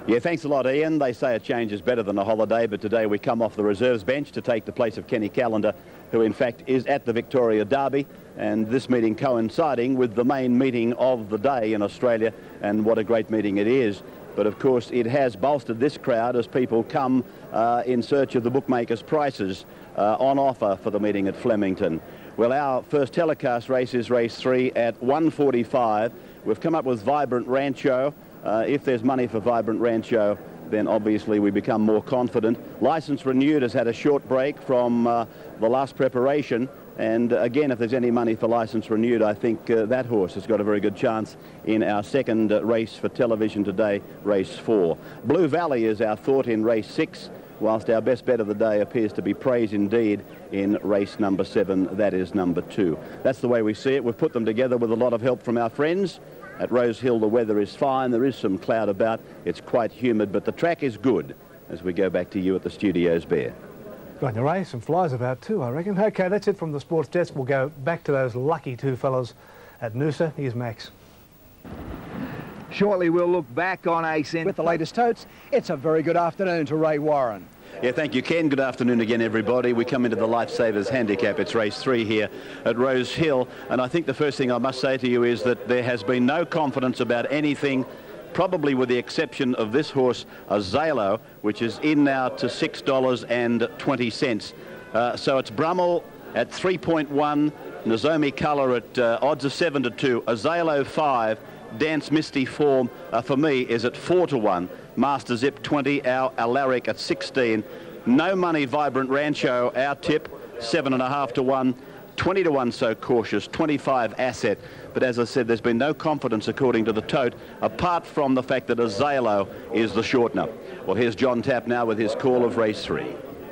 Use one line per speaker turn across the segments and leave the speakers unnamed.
Yeah, thanks a lot, Ian. They say a change is better than a holiday, but today we come off the reserves bench to take the place of Kenny Callender, who in fact is at the Victoria Derby, and this meeting coinciding with the main meeting of the day in Australia, and what a great meeting it is. But of course it has bolstered this crowd as people come in search of the bookmakers' prices on offer for the meeting at Flemington. Well, our first telecast race is race 3 at 1:45. We've come up with Vibrant Rancho. If there's money for Vibrant Rancho, then obviously we become more confident. License Renewed has had a short break from the last preparation, and again, if there's any money for License Renewed, I think that horse has got a very good chance in our second race for television today, race 4. Blue Valley is our thought in race 6, whilst our best bet of the day appears to be Praise Indeed in race number 7, that is number 2. That's the way we see it. We've put them together with a lot of help from our friends. At Rose Hill, the weather is fine. There is some cloud about. It's quite humid, but the track is good as we go back to you at the studios, Bear.
Got your race, some flies about too, I reckon. OK, that's it from the sports desk. We'll go back to those lucky two fellows at Noosa. Here's Max.
Shortly, we'll look back on Ace
with the latest totes. It's a very good afternoon to Ray Warren.
Yeah, thank you, Ken. Good afternoon again, everybody. We come into the Lifesavers Handicap. It's race 3 here at Rose Hill. And I think the first thing I must say to you is that there has been no confidence about anything, probably with the exception of this horse, Azalo, which is in now to $6.20. So it's Brummel at 3.1, Nozomi Colour at odds of 7-2, Azalo 5, Dance Misty Form for me is at 4-1. Master Zip 20, our Alaric at 16. No money Vibrant Rancho, our tip 7.5-1. 20-1 So Cautious, 25 Asset. But as I said, there's been no confidence according to the tote, apart from the fact that Azalo is the shortener. Well, here's John Tapp now with his call of race 3.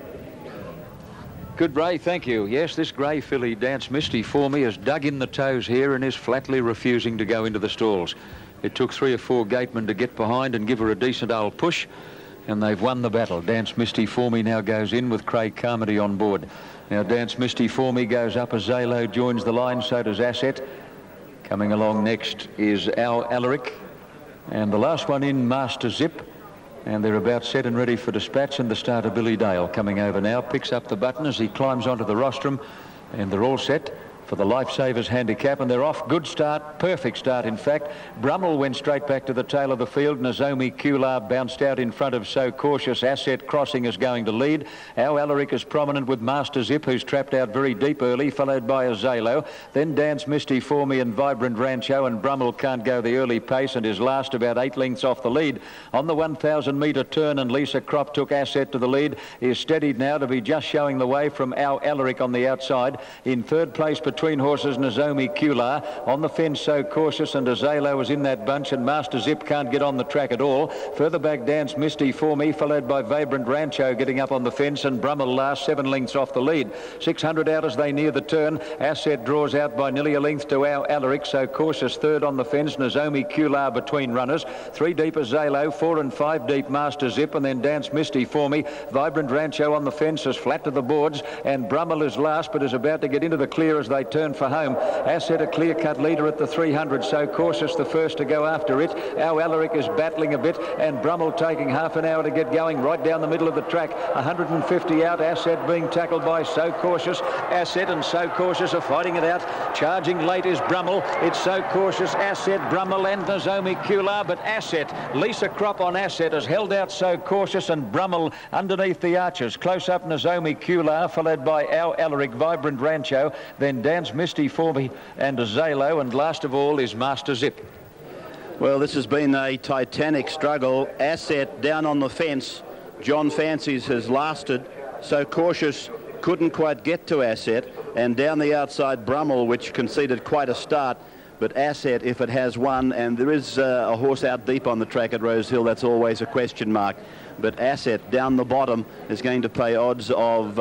Good, Ray, thank you. Yes, this grey filly, Dance Misty for me, has dug in the toes here and is flatly refusing to go into the stalls. It took 3 or 4 gatemen to get behind and give her a decent old push, and they've won the battle. Dance Misty for me now goes in with Craig Carmody on board. Now Dance Misty for me goes up as Zalo joins the line, so does Asset. Coming along next is Al Alaric, and the last one in, Master Zip. And they're about set and ready for dispatch, and the starter Billy Dale coming over now, picks up the button as he climbs onto the rostrum, and they're all set for the Lifesavers Handicap, and they're off. Good start, perfect start in fact. Brummel went straight back to the tail of the field. Nozomi Colour bounced out in front of So Cautious. Asset Crossing is going to lead. Our Alaric is prominent with Master Zip, who's trapped out very deep early, followed by Azalo. Then Dance Misty for me and Vibrant Rancho, and Brummel can't go the early pace and is last, about 8 lengths off the lead. On the 1,000 metre turn, and Lisa Crop took Asset to the lead, is steadied now to be just showing the way from Our Alaric on the outside. In third place between horses, Nozomi Colour. On the fence, So Cautious, and Azalo is in that bunch, and Master Zip can't get on the track at all. Further back, Dance Misty for me, followed by Vibrant Rancho getting up on the fence, and Brummel last, 7 lengths off the lead. 600 out as they near the turn. Asset draws out by nearly a length to Our Alaric. So Cautious third on the fence, Nozomi Colour between runners. 3 deep Azalo, 4 and 5 deep Master Zip, and then Dance Misty for me. Vibrant Rancho on the fence is flat to the boards, and Brummel is last, but is about to get into the clear as they turn for home. Asset a clear-cut leader at the 300. So Cautious the first to go after it. Our Alaric is battling a bit, and Brummel taking half an hour to get going right down the middle of the track. 150 out. Asset being tackled by So Cautious. Asset and So Cautious are fighting it out. Charging late is Brummel. It's So Cautious, Asset, Brummel and Nozomi Colour, but Asset, Lisa Crop on Asset has held out So Cautious, and Brummel underneath the arches. Close up Nozomi Colour, followed by Our Alaric, Vibrant Rancho, then Dance Misty for me and Azalo, and last of all is Master Zip.
Well, this has been a titanic struggle. Asset down on the fence. John Fancies has lasted. So Cautious couldn't quite get to Asset, and down the outside Brummel, which conceded quite a start. But Asset, if it has won, and there is a horse out deep on the track at Rose Hill, that's always a question mark. But Asset down the bottom is going to pay odds of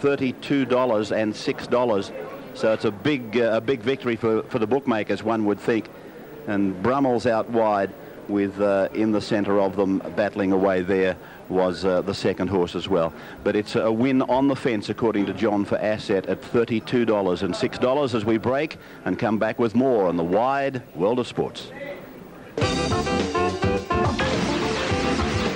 $32 and $6. So it's a big victory for the bookmakers, one would think. And Brummel's out wide with in the centre of them battling away there was the second horse as well. But it's a win on the fence, according to John, for Asset at $32 and $6 as we break and come back with more on the wide world of sports.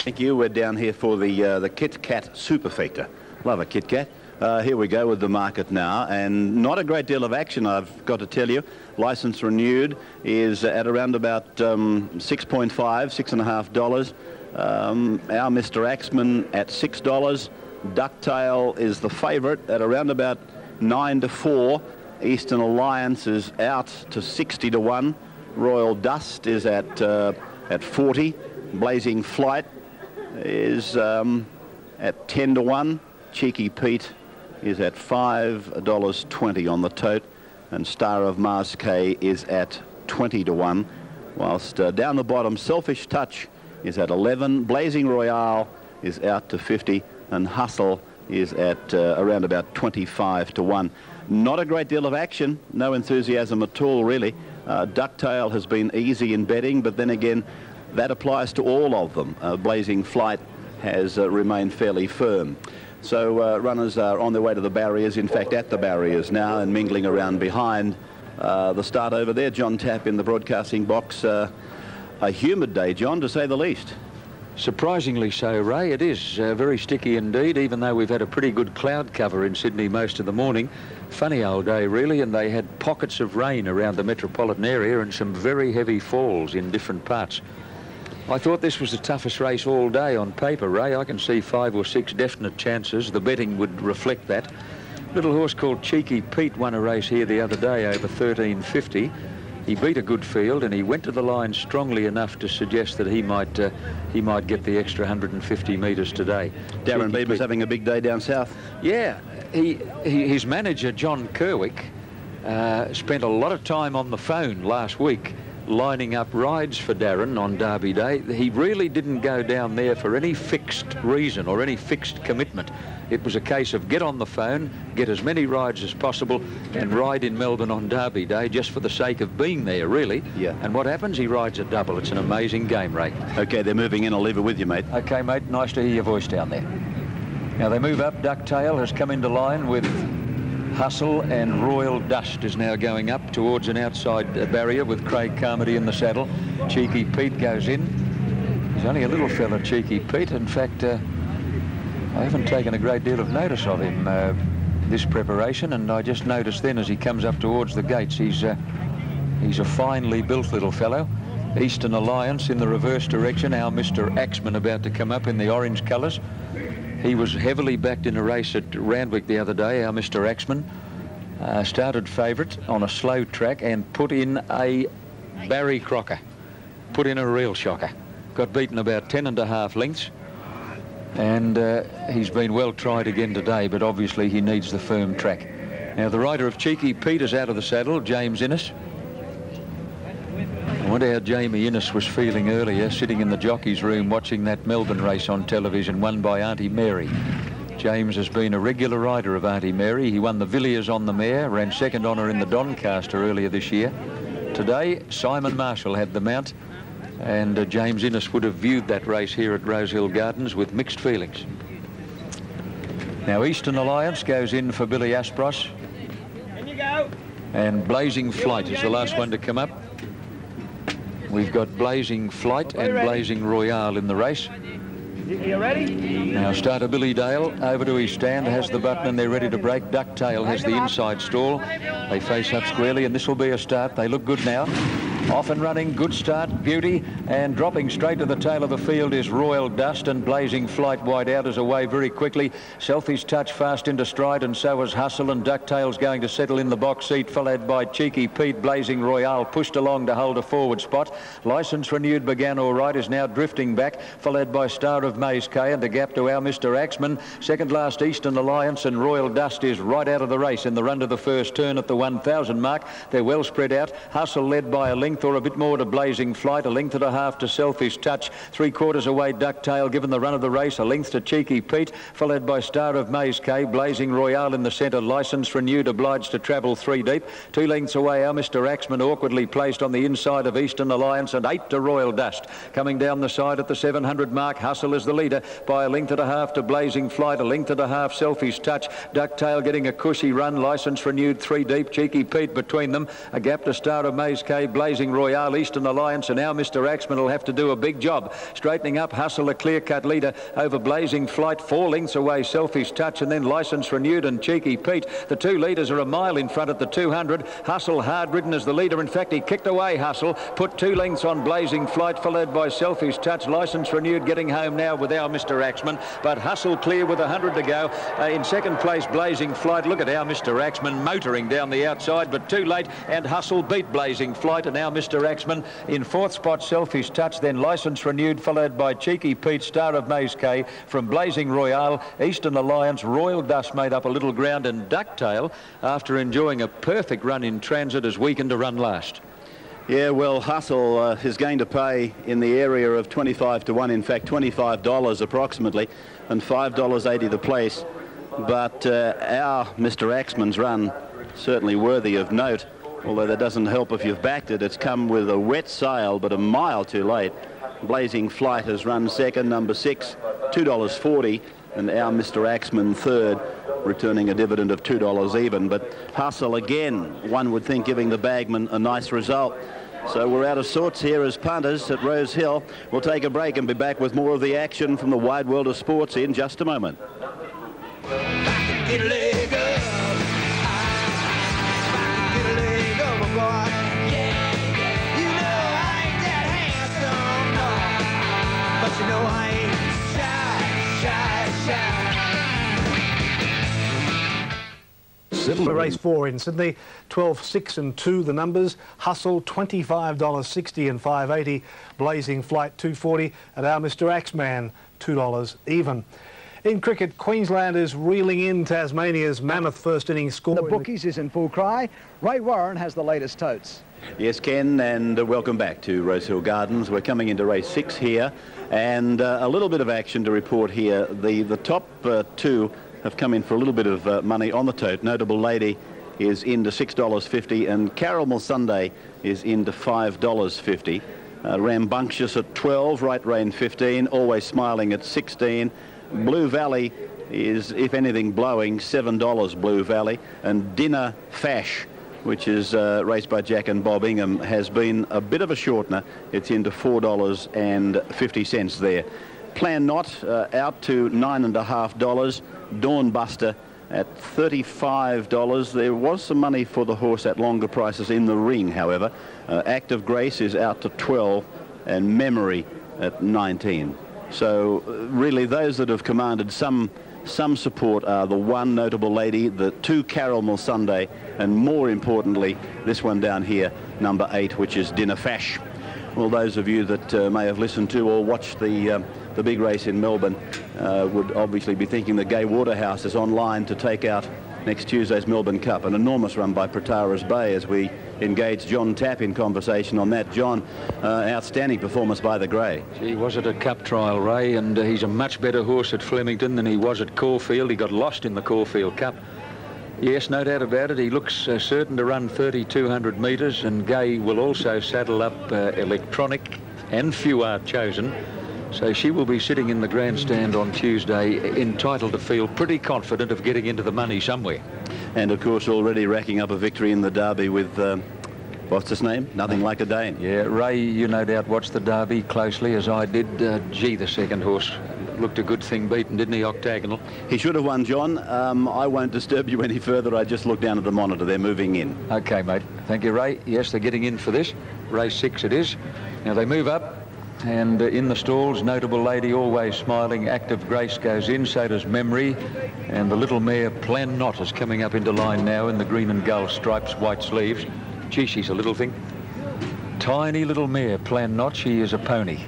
Thank you. We're down here for the Kit Kat Superfecta. Love a Kit Kat. Here we go with the market now, and not a great deal of action, I've got to tell you. License renewed is at around about $6.5 our Mr. Axman at $6. Ducktail is the favourite at around about 9-4. Eastern Alliance is out to 60-1. Royal Dust is at 40. Blazing Flight is at 10-1. Cheeky Pete is at $5.20 on the tote, and Star of Mars K is at 20-1. Whilst down the bottom, Selfish Touch is at 11. Blazing Royale is out to 50, and Hustle is at around about 25-1. Not a great deal of action, no enthusiasm at all, really. Ducktail has been easy in betting, but then again, that applies to all of them. Blazing Flight has remained fairly firm. So runners are on their way to the barriers, in fact at the barriers now, and mingling around behind the start over there. John Tapp in the broadcasting box. A humid day, John, to say the least.
Surprisingly so, Ray. It is very sticky indeed, even though we've had a pretty good cloud cover in Sydney most of the morning. Funny old day, really, and they had pockets of rain around the metropolitan area and some very heavy falls in different parts. I thought this was the toughest race all day on paper, Ray. I can see 5 or 6 definite chances. The betting would reflect that. Little horse called Cheeky Pete won a race here the other day over 13.50. He beat a good field, and he went to the line strongly enough to suggest that he might get the extra 150 metres today.
Darren Beaver's having a big day down south.
Yeah, his manager, John Kerwick, spent a lot of time on the phone last week lining up rides for Darren on Derby Day. He really didn't go down there for any fixed reason or any fixed commitment. It was a case of get on the phone, get as many rides as possible, and ride in Melbourne on Derby Day just for the sake of being there, really.
Yeah.
And what happens? He rides a double. It's an amazing game, Ray.
OK, they're moving in. I'll leave it with you, mate.
OK, mate. Nice to hear your voice down there. Now they move up. Ducktail has come into line with Hustle, and Royal Dust is now going up towards an outside barrier with Craig Carmody in the saddle. Cheeky Pete goes in. He's only a little fella, Cheeky Pete. In fact, I haven't taken a great deal of notice of him this preparation, and I just noticed then as he comes up towards the gates, he's a finely built little fellow. Eastern Alliance in the reverse direction. Our Mr. Axman about to come up in the orange colours. He was heavily backed in a race at Randwick the other day, our Mr. Axman. Started favourite on a slow track and put in a Barry Crocker. Put in a real shocker. Got beaten about 10.5 lengths. And he's been well tried again today, but obviously he needs the firm track. Now the rider of Cheeky Pete is out of the saddle, James Innes. I wonder how Jamie Innes was feeling earlier, sitting in the jockey's room watching that Melbourne race on television, won by Auntie Mary. James has been a regular rider of Auntie Mary. He won the Villiers on the mare, ran second on her in the Doncaster earlier this year. Today, Simon Marshall had the mount, and James Innes would have viewed that race here at Rosehill Gardens with mixed feelings. Now Eastern Alliance goes in for Billy Aspros. And Blazing Flight is the last one to come up. We've got Blazing Flight and Blazing Royale in the race.
You ready?
Now starter Billy Dale over to his stand, has the button, and they're ready to break. Ducktail has the inside stall. They face up squarely, and this will be a start. They look good now. Off and running, good start, beauty, and dropping straight to the tail of the field is Royal Dust, and Blazing Flight wide out is away very quickly. Selfie's Touch fast into stride, and so is Hustle, and Ducktail's going to settle in the box seat, followed by Cheeky Pete. Blazing Royale pushed along to hold a forward spot. License Renewed began all right, is now drifting back, followed by Star of Maze K, and a gap to our Mr. Axman. Second last Eastern Alliance, and Royal Dust is right out of the race in the run to the first turn at the 1,000 mark. They're well spread out. Hustle led by a length or a bit more to Blazing Flight, a length and a half to Selfish Touch, 3/4 away Ducktail given the run of the race, a length to Cheeky Pete, followed by Star of Maze K. Blazing Royale in the centre. License Renewed obliged to travel 3 deep. 2 lengths away our Mr. Axman, awkwardly placed on the inside of Eastern Alliance, and 8 to Royal Dust. Coming down the side at the 700 mark, Hustle is the leader by a length and a half to Blazing Flight, a length and a half Selfish Touch. Ducktail getting a cushy run. License Renewed 3 deep. Cheeky Pete between them, a gap to Star of Maze K. Blazing Blazing Royale, Eastern Alliance, and now Mr. Axman will have to do a big job. Straightening up, Hustle, a clear-cut leader over Blazing Flight, 4 lengths away, Selfish Touch, and then License Renewed and Cheeky Pete. The 2 leaders are a mile in front at the 200. Hustle hard-ridden as the leader. In fact, he kicked away Hustle, put 2 lengths on Blazing Flight, followed by Selfish Touch. License Renewed getting home now with our Mr. Axman, but Hustle clear with 100 to go. In second place, Blazing Flight. Look at our Mr. Axman motoring down the outside, but too late, and Hustle beat Blazing Flight, and now Mr. Axman in 4th spot, Selfish Touch, then License Renewed, followed by Cheeky Pete, Star of Maze K, from Blazing Royale, Eastern Alliance, Royal Dust made up a little ground, and Ducktail, after enjoying a perfect run in transit, has weakened to run last.
Yeah, well, Hustle is going to pay in the area of 25 to 1, in fact, $25 approximately, and $5.80 the place. But our Mr. Axman's run, certainly worthy of note, although that doesn't help if you've backed it. It's come with a wet sail, but a mile too late. Blazing Flight has run second, number 6, $2.40, and our Mr. Axman third, returning a dividend of $2 even. But Hustle again, one would think, giving the bagman a nice result. So we're out of sorts here as punters at Rose Hill. We'll take a break and be back with more of the action from the wide world of sports in just a moment.
Get a leg up. Get a leg up, boy. Yeah, yeah. You know I ain't that handsome, no. But you know I ain't shy, shy, shy.
Race 4 in Sydney, 12, 6 and 2 the numbers. Hustle, $25.60 and $5.80. Blazing Flight, $2.40. And our Mr. Axman, $2 even. In cricket, Queensland is reeling in Tasmania's mammoth first innings score.
The bookies is in full cry. Ray Warren has the latest totes.
Yes, Ken, and welcome back to Rose Hill Gardens. We're coming into race 6 here, and a little bit of action to report here. The top 2 have come in for a little bit of money on the tote. Notable Lady is into $6.50, and Caramel Sunday is into $5.50. Rambunctious at 12, Right Rain 15, Always Smiling at 16. Blue Valley is, if anything, blowing, $7 Blue Valley, and Dinner Fash, which is raced by Jack and Bob Ingham, has been a bit of a shortener. It's into $4.50 there. Plan Not out to $9.50. Dawn Buster at $35. There was some money for the horse at longer prices in the ring, however. Act of Grace is out to $12, and Memory at $19. So really those that have commanded some support are the 1 Notable Lady, the 2 Caramel Sunday, and more importantly this one down here, number 8, which is Dinner Fash. Well, those of you that may have listened to or watched the big race in Melbourne would obviously be thinking that Gay Waterhouse is online to take out next Tuesday's Melbourne Cup. An enormous run by Protara's Bay as we engage John Tapp in conversation on that. John, outstanding performance by the Grey.
Gee, was it a cup trial, Ray? And he's a much better horse at Flemington than he was at Caulfield. He got lost in the Caulfield Cup. Yes, no doubt about it. He looks certain to run 3,200 metres, and Gay will also saddle up Electronic and Fouard Chosen. So she will be sitting in the grandstand on Tuesday, entitled to feel pretty confident of getting into the money somewhere.
And of course already racking up a victory in the Derby with, what's his name? Nothing Like a Dane.
Yeah, Ray, you no doubt watched the Derby closely, as I did. Gee, the second horse looked a good thing beaten, didn't he, Octagonal?
He should have won, John. I won't disturb you any further. I just looked down at the monitor. They're moving in.
OK, mate. Thank you, Ray. Yes, they're getting in for this. Race 6 it is. Now they move up. And in the stalls, Notable Lady, Always Smiling, Act of Grace goes in, so does Memory, and the little mare Plan Not is coming up into line now in the green and gold stripes, white sleeves. Gee, she's a little thing. Tiny little mare, Plan Not. She is a pony.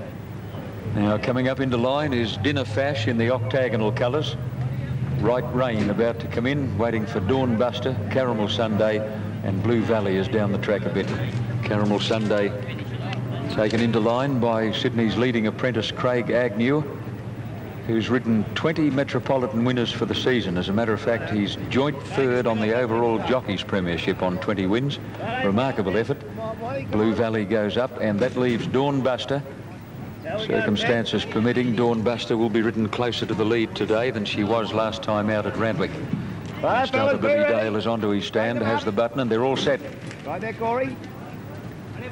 Now coming up into line is Dinner Fash in the octagonal colours. Right Rain about to come in, waiting for Dawn Buster, Caramel Sunday, and Blue Valley is down the track a bit. Caramel Sunday taken into line by Sydney's leading apprentice Craig Agnew, who's ridden 20 Metropolitan winners for the season. As a matter of fact, he's joint third on the overall Jockeys Premiership on 20 wins. Remarkable effort. Blue Valley goes up, and that leaves Dawn Buster. Circumstances permitting, Dawn Buster will be ridden closer to the lead today than she was last time out at Randwick. Starter Billy Dale is onto his stand, has the button, and they're all set.
Right there, Corey.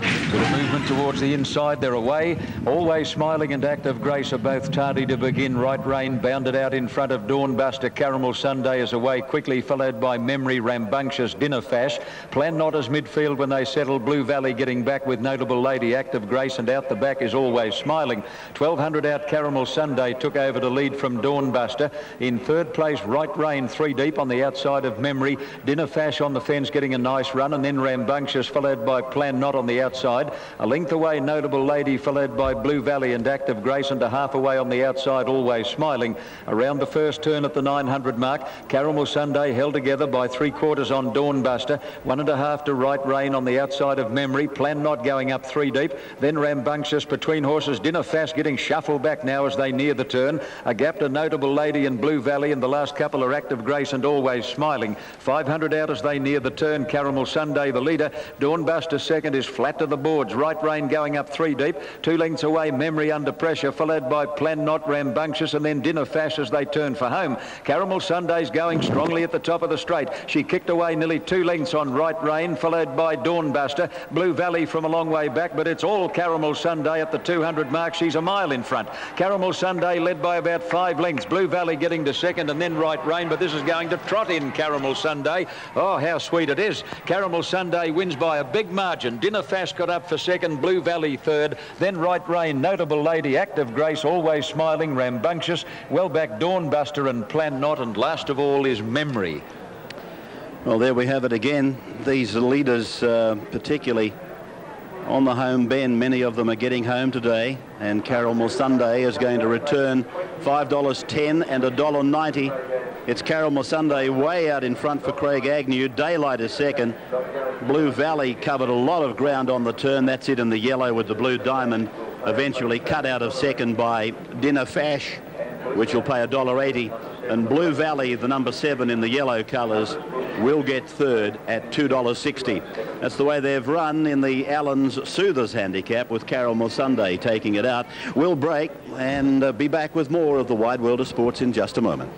towards the inside. They're away. Always Smiling and Active Grace are both tardy to begin. Right Rain bounded out in front of Dawnbuster. Caramel Sunday is away quickly, followed by Memory, Rambunctious, Dinner Fash. Plan Not as midfield when they settle. Blue Valley getting back with Notable Lady, Active Grace, and out the back is Always Smiling. 1200 out Caramel Sunday took over to lead from Dawnbuster. In third place, Right Rain, 3 deep on the outside of Memory. Dinner Fash on the fence getting a nice run, and then Rambunctious followed by Plan Not on the outside. A length away Notable Lady followed by Blue Valley and Active Grace, and a half away on the outside Always Smiling. Around the first turn at the 900 mark, Caramel Sunday held together by 3/4 on Dawnbuster. 1.5 to Right Rain on the outside of Memory. Plan Not going up 3 deep. Then Rambunctious between horses. Dinner Fast getting shuffled back now as they near the turn. A gap to Notable Lady and Blue Valley, and the last couple are Active Grace and Always Smiling. 500 out as they near the turn. Caramel Sunday the leader. Dawnbuster second is flat to the boards. Right Rain going up 3 deep. 2 lengths away Memory under pressure, followed by Plan Not, Rambunctious, and then Dinner Fast as they turn for home. Caramel Sunday's going strongly at the top of the straight. She kicked away nearly 2 lengths on Right Rain, followed by Dawnbuster. Blue Valley from a long way back, but it's all Caramel Sunday at the 200 mark. She's a mile in front. Caramel Sunday led by about 5 lengths. Blue Valley getting to second, and then Right Rain, but this is going to trot in Caramel Sunday. Oh, how sweet it is. Caramel Sunday wins by a big margin. Dinner Fast got up for second, Blue Valley third, then Right Rain, Notable Lady, Active Grace, Always Smiling, Rambunctious, well back Dawnbuster and Plan Not, and last of all is Memory.
Well, there we have it again. These leaders, particularly on the home bend, many of them are getting home today, and Caramel Sunday is going to return $5.10 and $1.90. It's Caramel Sunday way out in front for Craig Agnew. Daylight is second. Blue Valley covered a lot of ground on the turn. That's it in the yellow with the blue diamond. Eventually cut out of second by Dinner Fash, which will pay $1.80. And Blue Valley, the number 7 in the yellow colours, will get third at $2.60. That's the way they've run in the Allen's Soothers handicap, with Caramel Sunday taking it out. We'll break and be back with more of the Wide World of Sports in just a moment.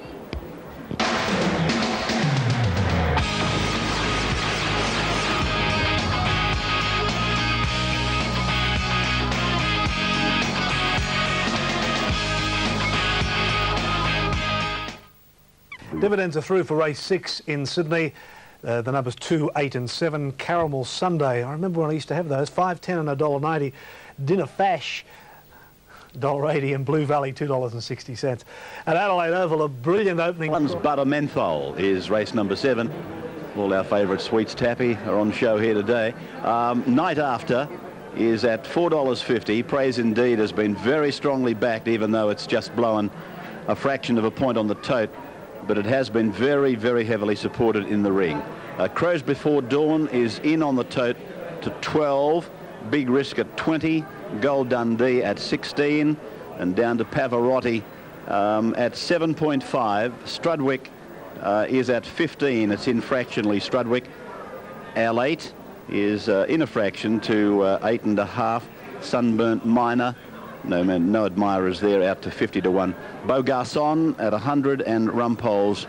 Dividends are through for race 6 in Sydney. The numbers 2, 8 and 7. Caramel Sunday. I remember when I used to have those. $5, $10 and $1.90. Dinner Fash, $1.80, and Blue Valley $2.60. At Adelaide Oval, a brilliant opening.
One's Butter Menthol is race number 7. All our favourite sweets, Tappy, are on show here today. Night After is at $4.50. Praise Indeed has been very strongly backed, even though it's just blown a fraction of a point on the tote. But it has been very, very heavily supported in the ring. Crows Before Dawn is in on the tote to 12. Big Risk at 20. Gold Dundee at 16. And down to Pavarotti at 7.5. Strudwick is at 15. It's in fractionally, Strudwick. Al 8 is in a fraction to 8.5. Sunburnt Miner. No admirers there, out to 50 to 1. Beau Garçon at 100, and Rumpol's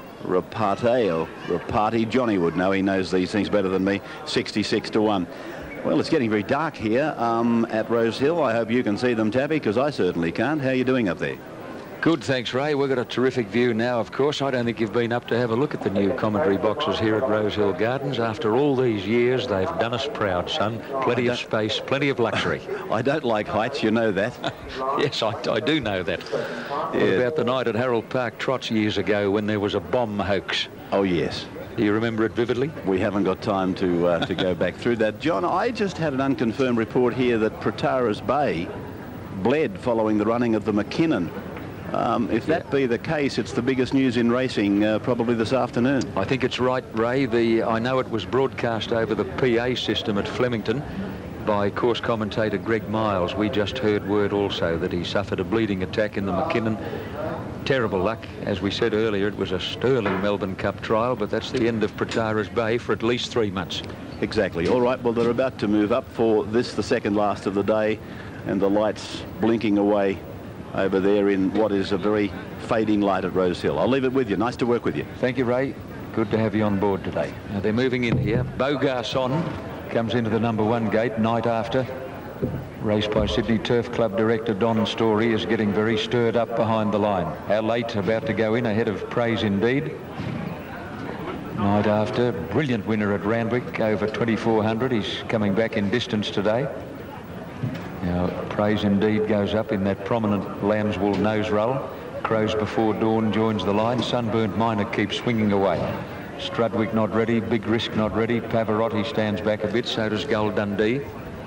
Rapati. Johnny would know, he knows these things better than me, 66 to 1. Well, it's getting very dark here at Rose Hill. I hope you can see them, Tappy, because I certainly can't. How are you doing up there?
Good, thanks, Ray. We've got a terrific view now, of course. I don't think you've been up to have a look at the new commentary boxes here at Rosehill Gardens. After all these years, they've done us proud, son. Plenty of space, plenty of luxury.
I don't like heights, you know that.
Yes, I do know that.
Yeah.
What about the night at Harold Park Trots years ago when there was a bomb hoax?
Oh, yes.
Do you remember it vividly?
We haven't got time to go back through that. John, I just had an unconfirmed report here that Protara's Bay bled following the running of the McKinnon. If that be the case, it's the biggest news in racing probably this afternoon.
I think it's right, Ray. I know it was broadcast over the PA system at Flemington by course commentator Greg Miles. We just heard word also that he suffered a bleeding attack in the McKinnon. Terrible luck. As we said earlier, it was a sterling Melbourne Cup trial, but that's the end of Protara's Bay for at least 3 months.
Exactly. All right, well, they're about to move up for this, the second last of the day, and the lights blinking away over there in what is a very fading light at Rose Hill. I'll leave it with you. Nice to work with you.
Thank you, Ray. Good to have you on board today. Now they're moving in here. Beau Garçon comes into the number 1 gate, Night After. Raced by Sydney Turf Club director Don Story, is getting very stirred up behind the line. Our Late about to go in ahead of Praise Indeed. Night After, brilliant winner at Randwick, over 2,400. He's coming back in distance today. Now Praise Indeed goes up in that prominent lamb's wool nose roll. Crows Before Dawn joins the line. Sunburnt Miner keeps swinging away. Strudwick not ready, Big Risk not ready. Pavarotti stands back a bit, so does Gull Dundee.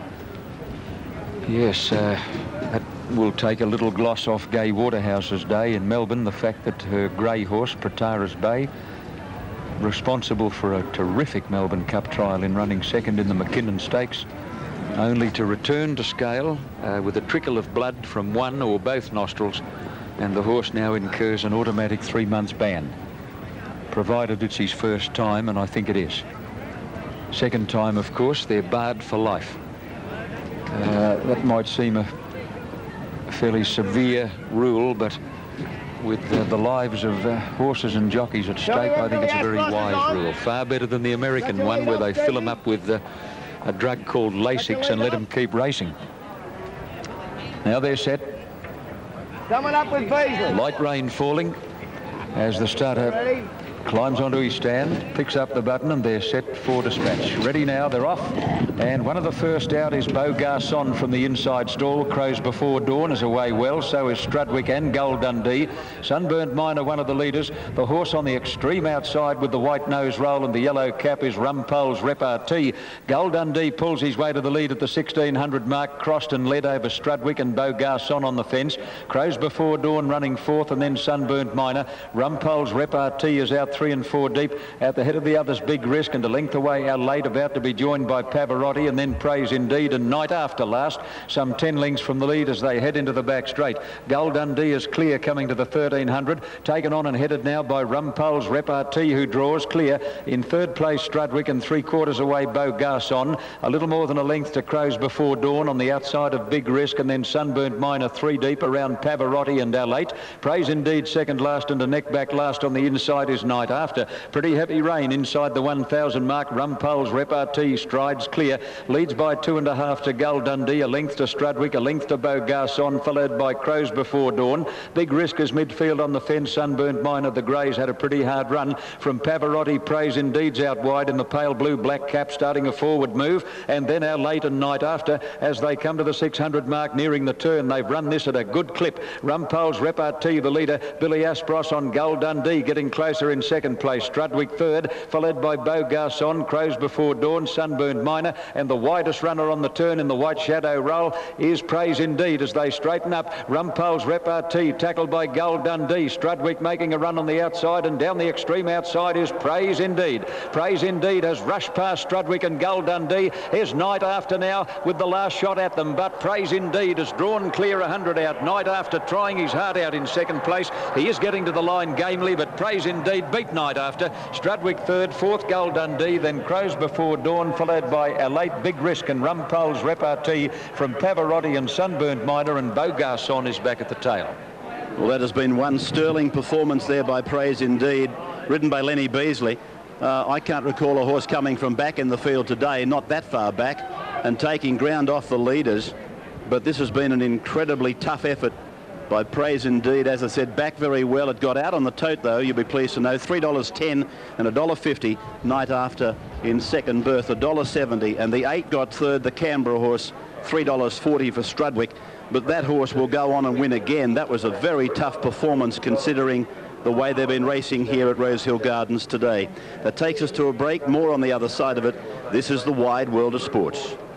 Yes, that will take a little gloss off Gay Waterhouse's day in Melbourne. The fact that her grey horse, Prataris Bay, responsible for a terrific Melbourne Cup trial in running second in the McKinnon Stakes, only to return to scale with a trickle of blood from one or both nostrils, and the horse now incurs an automatic 3 months ban, provided it's his first time, and I think it is. Second time, of course, they're barred for life. That might seem a fairly severe rule, but with the lives of horses and jockeys at stake, I think it's a very wise rule. Far better than the American one, where they fill them up with a drug called Lasix and let them keep racing. Now they're set.
Coming up with Beasley.
Light rain falling as the starter climbs onto his stand, picks up the button, and they're set for dispatch. Ready now, they're off. And one of the first out is Beau Garçon from the inside stall. Crows Before Dawn is away well, so is Strudwick and Gull Dundee. Sunburnt Miner, one of the leaders. The horse on the extreme outside with the white nose roll and the yellow cap is Rumpol's Repartee. Gull Dundee pulls his way to the lead at the 1600 mark, crossed and led over Strudwick and Beau Garçon on the fence. Crows Before Dawn running fourth, and then Sunburnt Miner. Rumpol's Repartee is out 3 and 4 deep. At the head of the others, Big Risk, and a length away Our Late, about to be joined by Pavarotti, and then Praise Indeed, and Night After last, some 10 lengths from the lead as they head into the back straight. Gull Dundee is clear coming to the 1300, taken on and headed now by Rumpol's Repartee, who draws clear. In third place, Strudwick, and 3/4 away Beau Garçon. A little more than a length to Crows Before Dawn on the outside of Big Risk, and then Sunburnt Miner 3 deep around Pavarotti and Our Late. Praise Indeed second last, and a neck back last on the inside is Night After. Pretty heavy rain inside the 1,000 mark. Rumpol's Repartee strides clear, leads by 2.5 to Gull Dundee, a length to Strudwick, a length to Beau Garçon, followed by Crows Before Dawn. Big Risk is midfield on the fence. Sunburnt Miner, the Greys, had a pretty hard run from Pavarotti. Praise Indeed's out wide in the pale blue black cap, starting a forward move, and then Our Late and Night After as they come to the 600 mark, nearing the turn. They've run this at a good clip. Rumpol's Repartee, the leader. Billy Aspros on Gull Dundee, getting closer in second place. Strudwick third, followed by Beau Garçon, Crows Before Dawn, Sunburnt Miner, and the widest runner on the turn in the white shadow roll is Praise Indeed as they straighten up. Rumpol's Repartee tackled by Gull Dundee. Strudwick making a run on the outside, and down the extreme outside is Praise Indeed. Praise Indeed has rushed past Strudwick and Gull Dundee. Here's Night After now with the last shot at them, but Praise Indeed has drawn clear 100 out. Night After trying his heart out in second place. He is getting to the line gamely, but Praise Indeed beat Night After. Strudwick third, fourth Gull Dundee, then Crows Before Dawn, followed by Our Late, Big Risk, and Rumpol's Repartee from Pavarotti and Sunburnt Miner, and Beau Garçon is back at the tail.
Well, that has been one sterling performance there by Praise Indeed, ridden by Lenny Beasley. I can't recall a horse coming from back in the field today, not that far back, and taking ground off the leaders. But this has been an incredibly tough effort by Praise Indeed. As I said, back very well. It got out on the tote, though, you'll be pleased to know. $3.10 and $1.50. Night After in second berth, $1.70. And the 8 got third, the Canberra horse, $3.40 for Strudwick. But that horse will go on and win again. That was a very tough performance considering the way they've been racing here at Rosehill Gardens today. That takes us to a break. More on the other side of it. This is the Wide World of Sports.